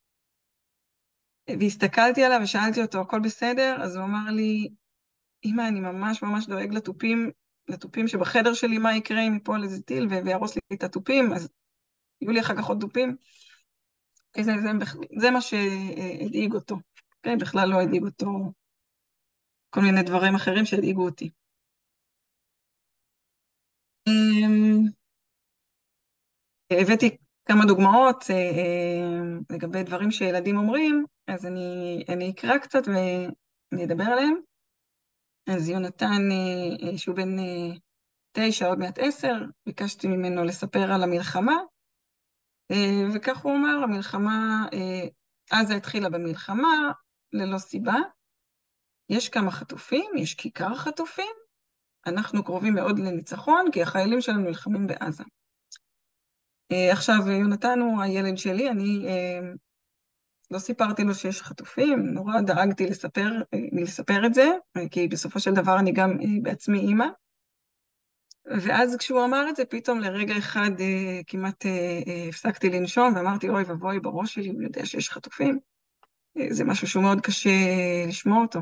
S1: והסתכלתי עליו ושאלתי אותו, הכל בסדר? אז הוא אמר לי, אמא, אני ממש ממש דואג לטופים, לטופים שבחדר שלי, מה יקרה אם ייפול איזה טיל וירוס לי את הטופים, אז יהיו לי אחר כך עוד טופים. זה, זה, זה מה שהדאיג אותו. כן, בכלל לא הדאיג אותו. כל מיני דברים אחרים שהדאיגו אותי. הבאתי כמה דוגמאות אה, אה, לגבי דברים שילדים אומרים, אז אני, אני אקרא קצת ואני אדבר עליהם. אז יונתן, אה, אה, שהוא בן אה, תשע, עוד מעט עשר, ביקשתי ממנו לספר על המלחמה, אה, וכך הוא אמר, המלחמה, אה, עזה התחילה במלחמה, ללא סיבה. יש כמה חטופים, יש כיכר חטופים, אנחנו קרובים מאוד לניצחון, כי החיילים שלנו נלחמים בעזה. אה, עכשיו, יונתן הוא הילד שלי, אני אה, לא סיפרתי לו שיש חטופים, נורא דאגתי לספר, אה, מלספר את זה, אה, כי בסופו של דבר אני גם אה, בעצמי אימא. ואז כשהוא אמר את זה, פתאום לרגע אחד אה, כמעט אה, אה, הפסקתי לנשום, ואמרתי, אוי ובואי, בראש שלי, הוא יודע שיש חטופים. אה, זה משהו שהוא מאוד קשה לשמוע אותו.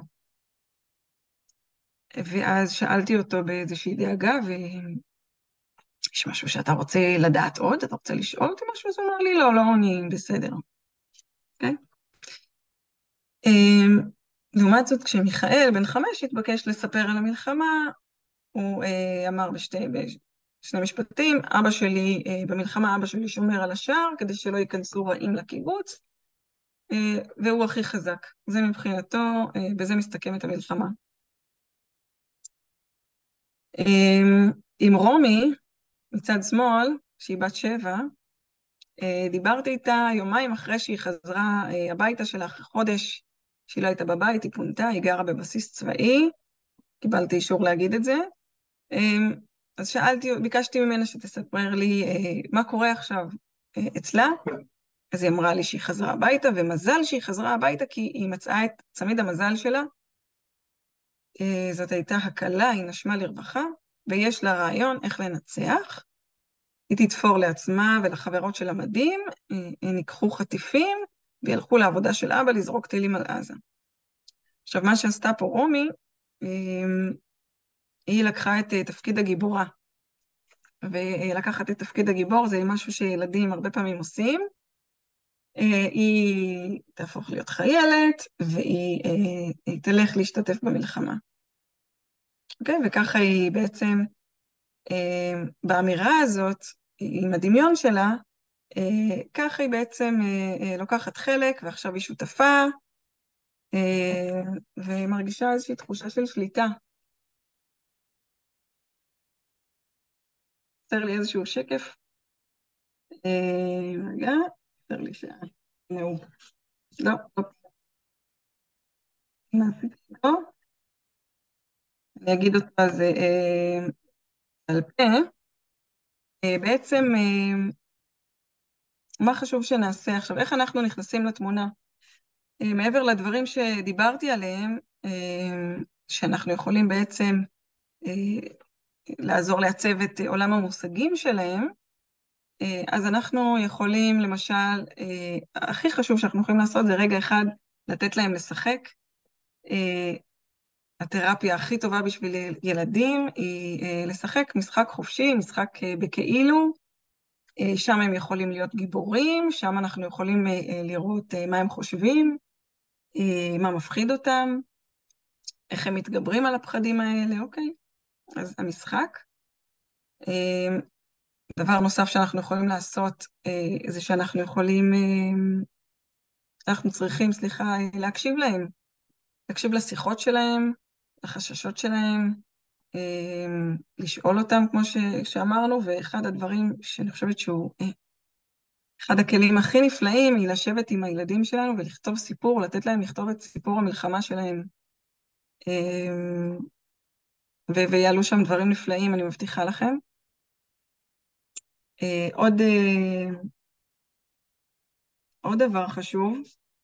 S1: ואז שאלתי אותו באיזושהי דאגה, ויש משהו שאתה רוצה לדעת עוד? אתה רוצה לשאול אותי משהו? אז הוא אמר לי, לא, לא, אני בסדר. אוקיי? אמ, לעומת זאת, כשמיכאל, בן חמש, התבקש לספר על המלחמה, הוא אה, אמר בשתי, בשני משפטים, אבא שלי, אה, במלחמה אבא שלי שומר על השער, כדי שלא ייכנסו רעים לקיבוץ, אה, והוא הכי חזק. זה מבחינתו, אה, בזה מסתכמת המלחמה. אה, עם רומי, מצד שמאל, שהיא בת שבע, אה, דיברתי איתה יומיים אחרי שהיא חזרה אה, הביתה שלה, אחרי חודש שהיא לא הייתה בבית, היא פונתה, היא גרה בבסיס צבאי, קיבלתי אישור להגיד את זה. אה, אז שאלתי, ביקשתי ממנה שתספר לי אה, מה קורה עכשיו אה, אצלה, אז היא אמרה לי שהיא חזרה הביתה, ומזל שהיא חזרה הביתה כי היא מצאה את צמיד המזל שלה. אה, זאת הייתה הקלה, היא נשמה לרווחה, ויש לה רעיון איך לנצח. היא תתפור לעצמה ולחברות של המדים, הם ייקחו חטיפים וילכו לעבודה של אבא לזרוק טילים על עזה. עכשיו, מה שעשתה פה רומי, היא לקחה את תפקיד הגיבורה, ולקחת את תפקיד הגיבור זה משהו שילדים הרבה פעמים עושים. היא תהפוך להיות חיילת, והיא תלך להשתתף במלחמה. אוקיי? וככה היא בעצם, באמירה הזאת, עם הדמיון שלה, ככה היא בעצם לוקחת חלק, ועכשיו היא שותפה, ומרגישה איזושהי תחושה של שליטה. חסר לי איזשהו שקף. רגע, חסר לי שעה. נאו. לא, לא. מה עשיתי פה? אני אגיד אותה זה על פה. בעצם, מה חשוב שנעשה עכשיו? איך אנחנו נכנסים לתמונה? מעבר לדברים שדיברתי עליהם, שאנחנו יכולים בעצם לעזור לעצב את עולם המושגים שלהם, אז אנחנו יכולים, למשל, הכי חשוב שאנחנו יכולים לעשות זה רגע אחד לתת להם לשחק. התרפיה הכי טובה בשביל ילדים היא לשחק משחק חופשי, משחק בכאילו, שם הם יכולים להיות גיבורים, שם אנחנו יכולים לראות מה הם חושבים, מה מפחיד אותם, איך הם מתגברים על הפחדים האלה, אוקיי? אז המשחק. דבר נוסף שאנחנו יכולים לעשות, זה שאנחנו יכולים, אנחנו צריכים, סליחה, להקשיב להם, להקשיב לשיחות שלהם, לחששות שלהם, לשאול אותם, כמו שאמרנו, ואחד הדברים שאני חושבת שהוא, אחד הכלים הכי נפלאים, היא לשבת עם הילדים שלנו ולכתוב סיפור, לתת להם לכתוב את סיפור המלחמה שלהם, ויעלו שם דברים נפלאים, אני מבטיחה לכם. עוד, עוד דבר חשוב,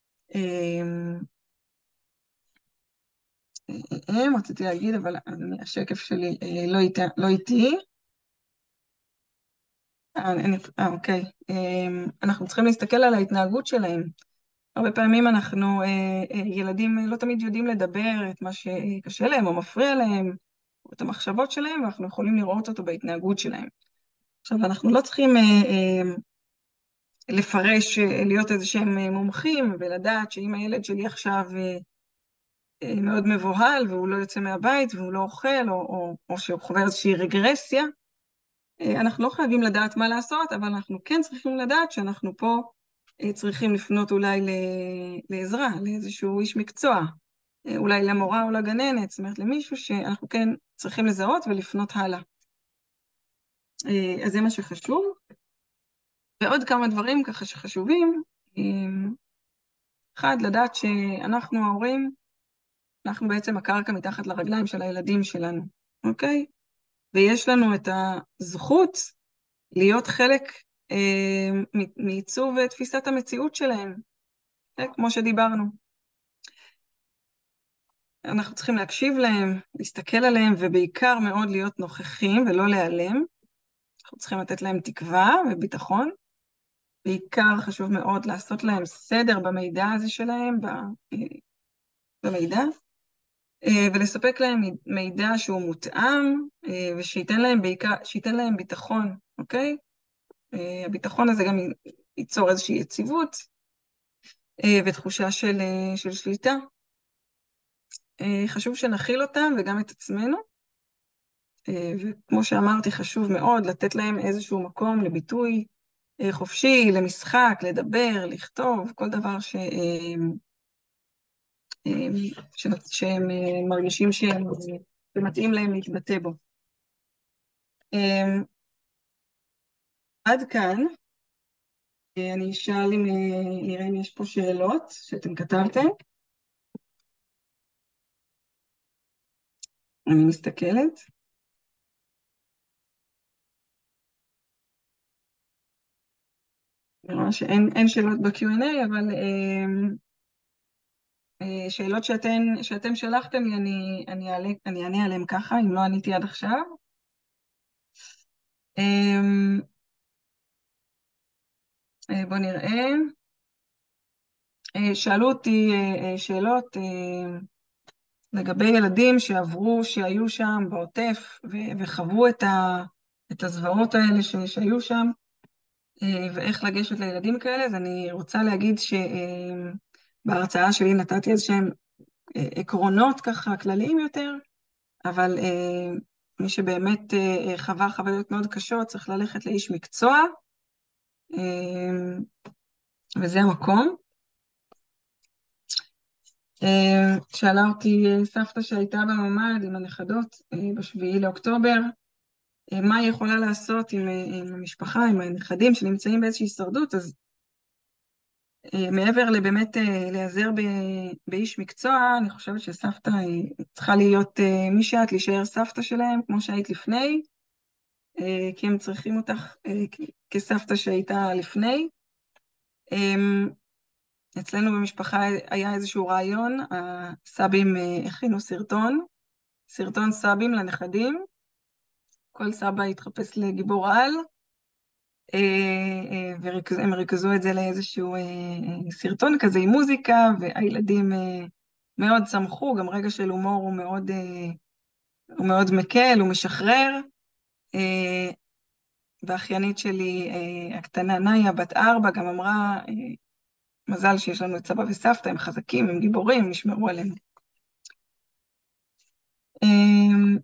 S1: רציתי להגיד, אבל השקף שלי לא איתי, לא איתי. אה, אוקיי. אנחנו צריכים להסתכל על ההתנהגות שלהם. הרבה פעמים אנחנו, ילדים לא תמיד יודעים לדבר את מה שקשה להם או מפריע להם, או את המחשבות שלהם, ואנחנו יכולים לראות אותו בהתנהגות שלהם. עכשיו, אנחנו לא צריכים לפרש, להיות איזה שהם מומחים, ולדעת שאם הילד שלי עכשיו מאוד מבוהל, והוא לא יוצא מהבית, והוא לא אוכל, או, או, או שהוא חווה איזושהי רגרסיה, אה, אנחנו לא חייבים לדעת מה לעשות, אבל אנחנו כן צריכים לדעת שאנחנו פה אה, צריכים לפנות אולי ל- לעזרה, לאיזשהו איש מקצוע, אה, אולי למורה או לגננת, זאת אומרת למישהו שאנחנו כן צריכים לזהות ולפנות הלאה. אה, אז זה מה שחשוב. ועוד כמה דברים ככה שחשובים. אה, אחד, לדעת שאנחנו ההורים, אנחנו בעצם הקרקע מתחת לרגליים של הילדים שלנו, אוקיי? ויש לנו את הזכות להיות חלק אה, מ- מעיצוב תפיסת המציאות שלהם, אה, כמו שדיברנו. אנחנו צריכים להקשיב להם, להסתכל עליהם, ובעיקר מאוד להיות נוכחים ולא להיעלם. אנחנו צריכים לתת להם תקווה וביטחון. בעיקר חשוב מאוד לעשות להם סדר במידע הזה שלהם, ב- אה, במידע, אה, ולספק להם מידע שהוא מותאם, אה, ושייתן להם בעיקר, שייתן להם ביטחון, אוקיי? אה, הביטחון הזה גם י- ייצור איזושהי יציבות, אה, ותחושה של, אה, של שליטה. אה, חשוב שנכיל אותם וגם את עצמנו, אה, וכמו שאמרתי, חשוב מאוד לתת להם איזשהו מקום לביטוי אה, חופשי, למשחק, לדבר, לכתוב, כל דבר ש, אה, אה, ש, שהם אה, מרגישים שהם, אה, שמתאים להם להתבטא בו. אה, עד כאן. אה, אני אשאל אם, אה, נראה אם יש פה שאלות שאתם כתבתם. אני מסתכלת. אני רואה שאין אין שאלות ב-קיו אנד איי, אבל אה, אה, שאלות שאתן, שאתם שלחתם לי, אני, אני, אעלה, אני אענה עליהן ככה, אם לא עניתי עד עכשיו. אה, אה, בואו נראה. אה, שאלו אותי אה, אה, שאלות אה, לגבי ילדים שעברו, שהיו שם בעוטף ו- וחוו את, ה, את הזוועות האלה ש, שהיו שם, אה, ואיך לגשת לילדים כאלה. אז אני רוצה להגיד שבהרצאה שלי נתתי איזשהם אה, עקרונות ככה כלליים יותר, אבל אה, מי שבאמת אה, חווה חוויות מאוד קשות צריך ללכת לאיש מקצוע, אה, וזה המקום. אה, שאלה אותי אה, סבתא שהייתה בממ"ד עם הנכדות אה, בשביעי לאוקטובר, אה, מה היא יכולה לעשות עם, אה, עם המשפחה, עם הנכדים שנמצאים באיזושהי הישרדות. אז אה, מעבר לבאמת אה, להיעזר ב- באיש מקצוע, אני חושבת שסבתא היא צריכה להיות אה, מי שאת, להישאר סבתא שלהם, כמו שהיית לפני, אה, כי הם צריכים אותך אה, כ- כסבתא שהייתה לפני. אה, אצלנו במשפחה היה איזשהו רעיון, הסבים אה, הכינו סרטון, סרטון סבים לנכדים, כל סבא התחפש לגיבור על, והם ריכזו את זה לאיזשהו אה, אה, סרטון כזה עם מוזיקה, והילדים אה, מאוד שמחו, גם רגע של הומור הוא מאוד, אה, הוא מאוד מקל, הוא משחרר. אה, והאחיינית שלי, אה, הקטנה נאיה, בת ארבע, גם אמרה, אה, מזל שיש לנו את סבא וסבתא, הם חזקים, הם גיבורים, הם ישמרו עלינו. אה,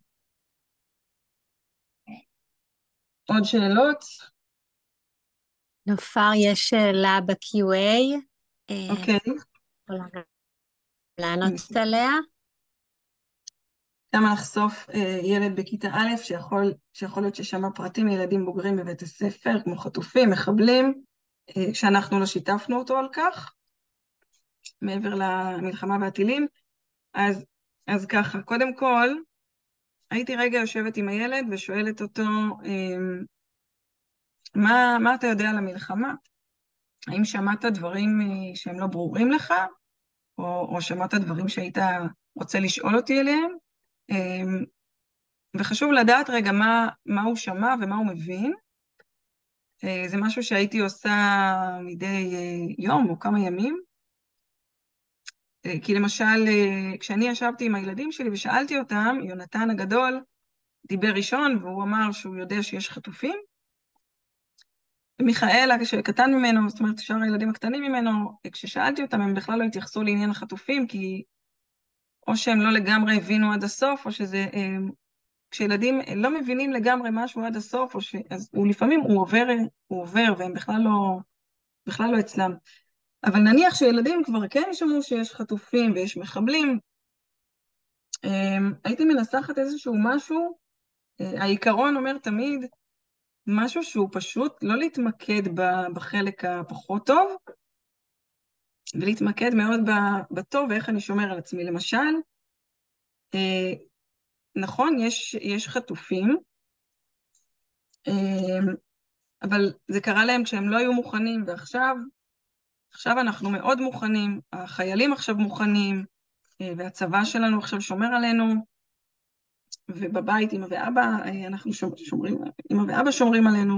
S1: עוד שאלות?
S6: נופר, יש שאלה ב-קיו איי,
S1: אוקיי.
S6: יכולה לענות עליה?
S1: כמה לחשוף אה, ילד בכיתה א' שיכול, שיכול להיות ששמע פרטים מילדים בוגרים בבית הספר, כמו חטופים, מחבלים, אה, שאנחנו לא שיתפנו אותו על כך, מעבר למלחמה והטילים. אז, אז ככה, קודם כל, הייתי רגע יושבת עם הילד ושואלת אותו, אה, מה, מה אתה יודע על המלחמה? האם שמעת דברים אה, שהם לא ברורים לך, או, או שמעת דברים שהיית רוצה לשאול אותי עליהם? אה, וחשוב לדעת רגע מה, מה הוא שמע ומה הוא מבין. אה, זה משהו שהייתי עושה מדי אה, יום או כמה ימים. אה, כי למשל, אה, כשאני ישבתי עם הילדים שלי ושאלתי אותם, יונתן הגדול דיבר ראשון והוא אמר שהוא יודע שיש חטופים. ומיכאל, שקטן ממנו, זאת אומרת, שאר הילדים הקטנים ממנו, כששאלתי אותם, הם בכלל לא התייחסו לעניין החטופים, כי או שהם לא לגמרי הבינו עד הסוף, או שזה אה, כשילדים לא מבינים לגמרי משהו עד הסוף, או ש... אז הוא לפעמים הוא עובר, הוא עובר, והם בכלל לא, בכלל לא אצלם. אבל נניח שילדים כבר כן שמעו שיש חטופים ויש מחבלים, הייתי מנסחת איזשהו משהו, העיקרון אומר תמיד, משהו שהוא פשוט לא להתמקד בחלק הפחות טוב, ולהתמקד מאוד בטוב ואיך אני שומר על עצמי. למשל, נכון, יש, יש חטופים, אבל זה קרה להם כשהם לא היו מוכנים, ועכשיו, עכשיו אנחנו מאוד מוכנים, החיילים עכשיו מוכנים, והצבא שלנו עכשיו שומר עלינו, ובבית אמא ואבא, אנחנו שומרים, אמא ואבא שומרים עלינו,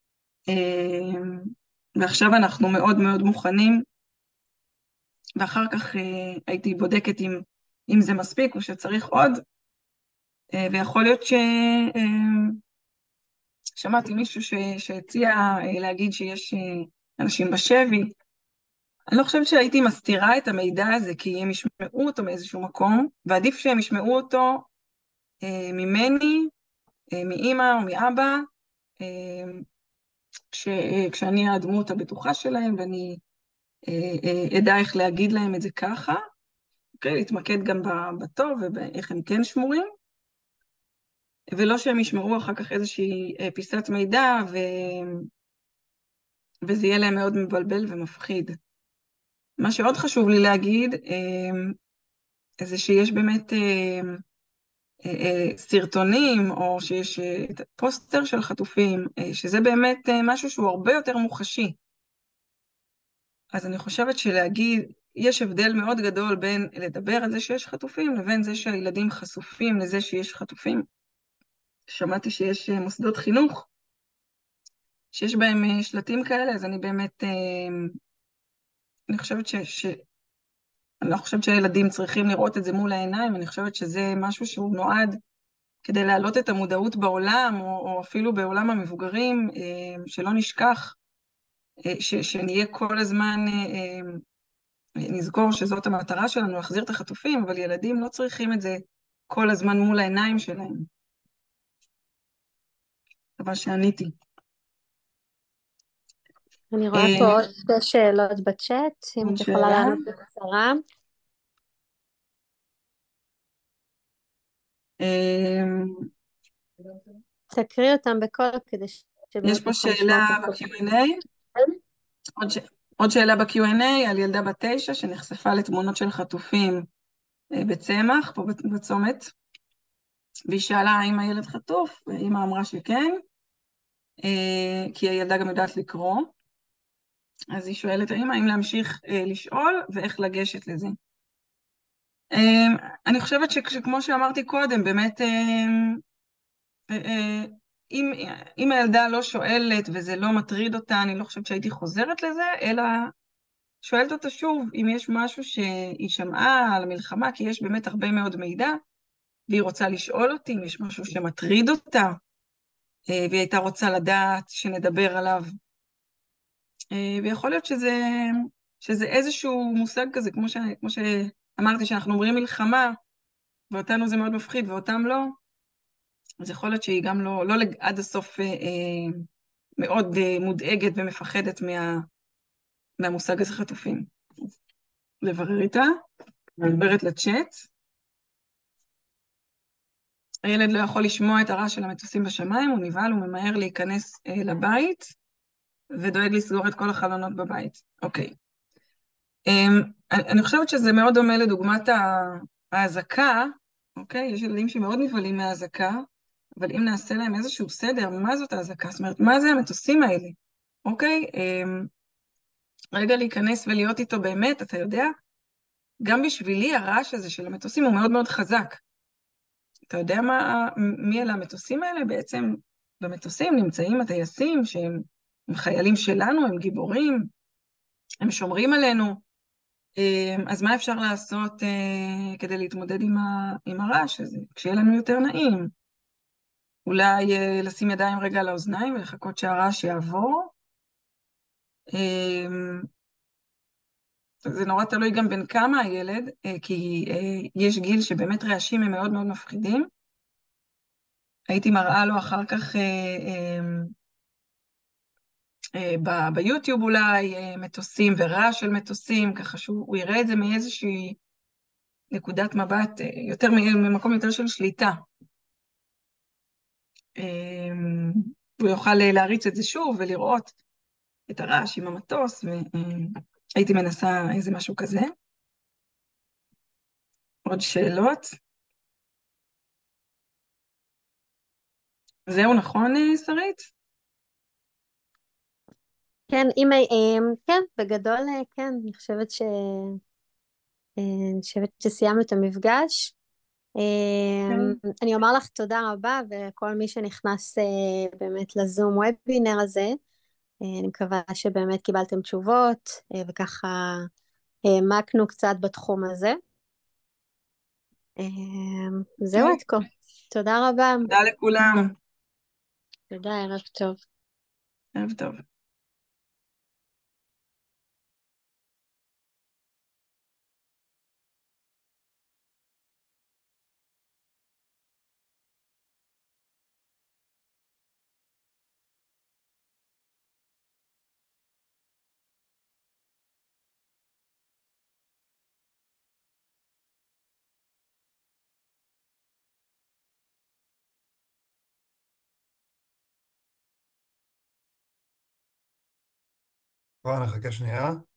S1: ועכשיו אנחנו מאוד מאוד מוכנים, ואחר כך הייתי בודקת אם, אם זה מספיק או שצריך עוד, ויכול להיות ש... שמעתי מישהו ש... שהציע להגיד שיש אנשים בשבי. אני לא חושבת שהייתי מסתירה את המידע הזה, כי הם ישמעו אותו מאיזשהו מקום, ועדיף שהם ישמעו אותו ממני, מאמא או מאבא, כש... כשאני הדמות הבטוחה שלהם, ואני אדע איך להגיד להם את זה ככה, אוקיי? להתמקד גם בטוב ואיך הם כן שמורים, ולא שהם ישמעו אחר כך איזושהי פיסת מידע, ו... וזה יהיה להם מאוד מבלבל ומפחיד. מה שעוד חשוב לי להגיד, זה שיש באמת סרטונים, או שיש פוסטר של חטופים, שזה באמת משהו שהוא הרבה יותר מוחשי. אז אני חושבת שלהגיד, יש הבדל מאוד גדול בין לדבר על זה שיש חטופים, לבין זה שהילדים חשופים לזה שיש חטופים. שמעתי שיש מוסדות חינוך, שיש בהם שלטים כאלה, אז אני באמת, אני חושבת ש... ש... אני לא חושבת שהילדים צריכים לראות את זה מול העיניים, אני חושבת שזה משהו שהוא נועד כדי להעלות את המודעות בעולם, או, או אפילו בעולם המבוגרים, שלא נשכח, ש... שנהיה כל הזמן, נזכור שזאת המטרה שלנו, להחזיר את החטופים, אבל ילדים לא צריכים את זה כל הזמן מול העיניים שלהם. דבר שעניתי.
S6: אני רואה פה עוד שתי שאלות בצ'אט, אם את יכולה לענות בקצרה. תקריא אותם בקול כדי ש...
S1: יש פה שאלה ב-קיו אנד איי, עוד שאלה ב-קיו אנד איי על ילדה בת תשע שנחשפה לתמונות של חטופים בצמח, פה בצומת, והיא שאלה האם הילד חטוף, ואמא אמרה שכן, כי הילדה גם יודעת לקרוא, אז היא שואלת האמא האם להמשיך לשאול ואיך לגשת לזה. אני חושבת שכמו שאמרתי קודם, באמת, אם, אם הילדה לא שואלת וזה לא מטריד אותה, אני לא חושבת שהייתי חוזרת לזה, אלא שואלת אותה שוב, אם יש משהו שהיא שמעה על המלחמה, כי יש באמת הרבה מאוד מידע, והיא רוצה לשאול אותי אם יש משהו שמטריד אותה, והיא הייתה רוצה לדעת שנדבר עליו. ויכול להיות שזה, שזה איזשהו מושג כזה, כמו, ש, כמו שאמרתי, שאנחנו אומרים מלחמה, ואותנו זה מאוד מפחיד, ואותם לא, אז יכול להיות שהיא גם לא, לא עד הסוף אה, מאוד אה, מודאגת ומפחדת מה, מהמושג הזה חטופים. לברר איתה, מדברת לצ'אט. הילד לא יכול לשמוע את הרעש של המטוסים בשמיים, הוא נבהל, הוא ממהר להיכנס אה, לבית, ודואג לסגור את כל החלונות בבית. אוקיי. אה, אני חושבת שזה מאוד דומה לדוגמת ההזקה, אוקיי? יש ילדים שמאוד נבהלים מההזקה, אבל אם נעשה להם איזשהו סדר, מה זאת ההזקה? זאת אומרת, מה זה המטוסים האלה? אוקיי? רגע להיכנס ולהיות איתו באמת, אתה יודע, גם בשבילי הרעש הזה של המטוסים הוא מאוד מאוד חזק. אתה יודע מה, מי אלה המטוסים האלה? בעצם במטוסים נמצאים הטייסים שהם חיילים שלנו, הם גיבורים, הם שומרים עלינו. אז מה אפשר לעשות כדי להתמודד עם, ה, עם הרעש הזה? כשיהיה לנו יותר נעים. אולי לשים ידיים רגע על האוזניים ולחכות שהרעש יעבור. זה נורא תלוי גם בין כמה הילד, כי יש גיל שבאמת רעשים הם מאוד מאוד מפחידים. הייתי מראה לו אחר כך אה, אה, אה, ב- ביוטיוב אולי אה, מטוסים ורעש של מטוסים, ככה שהוא יראה את זה מאיזושהי נקודת מבט, אה, יותר מ- ממקום יותר של שליטה. אה, הוא יוכל אה, להריץ את זה שוב ולראות את הרעש עם המטוס, והייתי מנסה איזה משהו כזה. עוד שאלות? זהו נכון, אה, שרית?
S6: כן, אם, אה, כן, בגדול, אה, כן, אני חושבת ש... אה, אני חושבת שסיימנו את המפגש.
S1: כן.
S6: אה, אני אומר לך תודה רבה, וכל מי שנכנס אה, באמת לזום וובינר הזה, אה, אני מקווה שבאמת קיבלתם תשובות, אה, וככה העמקנו קצת בתחום הזה. אה, זהו עד
S1: אוקיי.
S6: כה. תודה רבה.
S1: תודה לכולם.
S6: תודה, ערב טוב.
S1: ערב טוב.
S7: בואו נחכה שנייה.